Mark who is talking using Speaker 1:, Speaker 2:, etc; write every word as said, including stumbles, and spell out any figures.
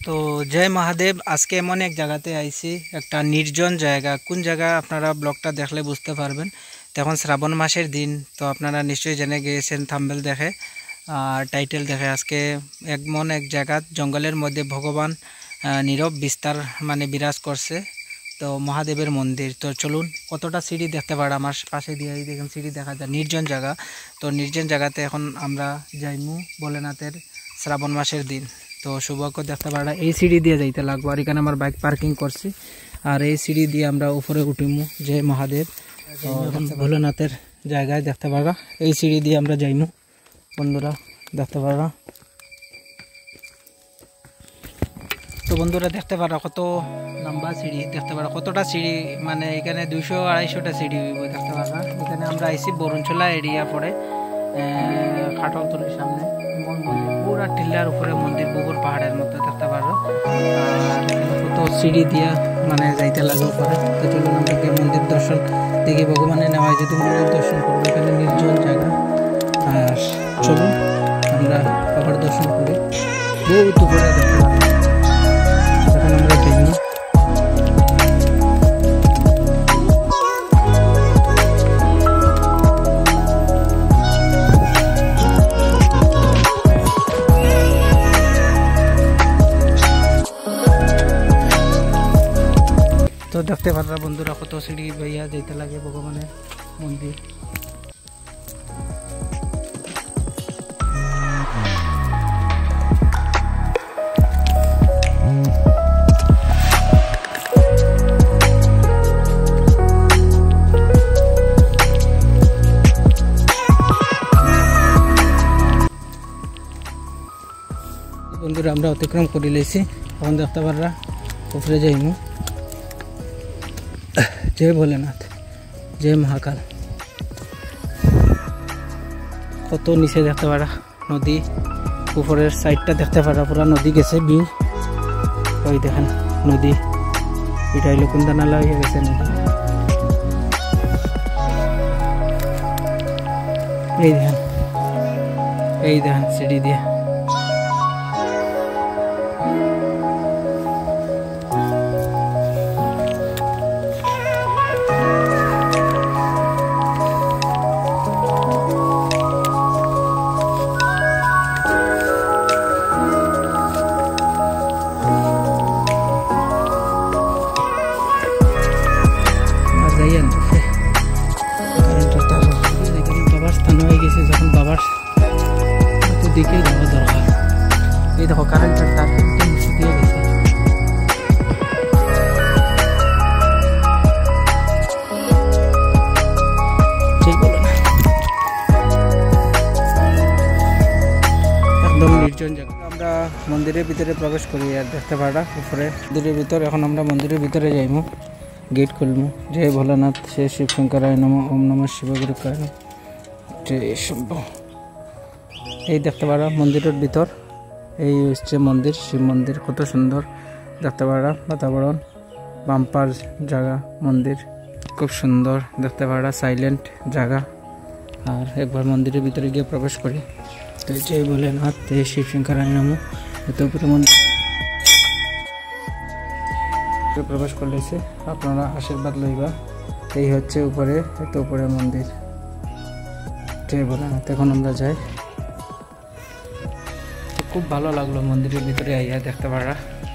Speaker 1: তো জয় মহাদেব। আজকে এমন এক জায়গাতে আইছি, একটা নির্জন জায়গা। কোন জায়গা আপনারা ব্লগটা দেখলে বুঝতে পারবেন। তখন শ্রাবণ মাসের দিন, তো আপনারা নিশ্চয়ই জেনে গিয়েছেন থাম্বনেল দেখে আর টাইটেল দেখে। আজকে এমন এক জায়গা জঙ্গলের মধ্যে ভগবান নীরব বিস্তার মানে বিরাজ করছে, তো মহাদেবের মন্দির। তো চলুন, কতটা সিঁড়ি দেখতে পারে আমার পাশে দিয়ে দেখুন, সিঁড়ি দেখা যায়। নির্জন জায়গা, তো নির্জন জায়গাতে এখন আমরা যাইমু ভোলেনাথের শ্রাবণ মাসের দিন। তো সৌভাগ্য দেখতে পারা এই সিঁড়ি দিয়ে যাইতে লাগবো। আর এখানে আমার বাইক পার্কিং করছি, আর এই সিঁড়ি দিয়ে আমরা উপরে উঠিমু যে মহাদেব ভোলেনাথের জায়গায় দেখতে পারা। এই সিঁড়ি দিয়ে আমরা যাইমু বন্ধুরা, দেখতে পারা। তো বন্ধুরা দেখতে পারা কত লম্বা সিঁড়ি, দেখতে পারা কতটা সিঁড়ি, মানে এখানে দুইশো আড়াইশোটা সিঁড়ি দেখতে পারা। এখানে আমরা আইসি বরুণচলা এরিয়া পড়ে খাটলতলির সামনে পুরা টিল্লার উপরে মন্দির, বুবুর পাহাড়ের মধ্যে দেখতে পারো। আর কত সিঁড়ি দিয়া মানে যাইতে লাগে উপরে। তো চলুন আমরা মন্দির দর্শন দেখি, ভগবানের নেওয়ায় যদি মন্দির দর্শন করবো। এখানে নির্জন জায়গা, আর চলুন আমরা বাবার দর্শন করি। বহুত উপরে দেখতে পাবো, এখন আমরা দেখি। তো দেখতে পারা বন্ধুরা কত সিঁড়ি বাইয়া যেতে লাগে ভগবানের মন্দির। বন্ধুরা আমরা অতিক্রম করে লেছি, এখন দেখতে পারা উপরে যাইমু। জয় ভোলেনাথ, জয় মহাকাল। কত নিচে দেখতে পারা নদী, উপরের সাইডটা দেখতে পারা পুরা নদী গেছে ভিউ। ওই দেখেন নদী, এটা হইলো কুন্দা নালা হয়ে গেছে নদী। এই দেখেন, এই দেখেন সিঁড়ি দিয়ে। বাবার স্থান হয়ে গেছে, যখন বাবার দিকে যাওয়া দরকার। এই দেখো কারেন্টের তার কিন্তু নিচে দিয়ে গেছে। একদম নির্জন জায়গা। আমরা মন্দিরের ভিতরে প্রবেশ করি, আর দেখতে পারা উপরে মন্দিরের ভিতর। এখন আমরা মন্দিরের ভিতরে যাইমু, গেট খুলবো। জয় ভোলানাথ, জয় শিব শঙ্করায় নম, ওম নমঃ শিবগুরুকায় জয় শম্ভু। এই দেখতে পারা মন্দিরের ভিতর, এই হচ্ছে মন্দির, শিব মন্দির। কত সুন্দর দেখতে পারা বাতাবরণ, বাম্পার জায়গা মন্দির, খুব সুন্দর দেখতে পারা, সাইলেন্ট জায়গা। আর একবার মন্দিরের ভিতরে গিয়ে প্রবেশ করি। তো জয় ভোলেনাথ, জয় শিব শঙ্করায় নম। এত উপরে মন্দির প্রবেশ করলেছে, আপনারা আশীর্বাদ লইবা। এই হচ্ছে উপরে, এত উপরে মন্দির। জয় ভোলেনাথ। এখন আমরা যাই। খুব ভালো লাগলো মন্দিরের ভিতরে আইয়া দেখতে পারা।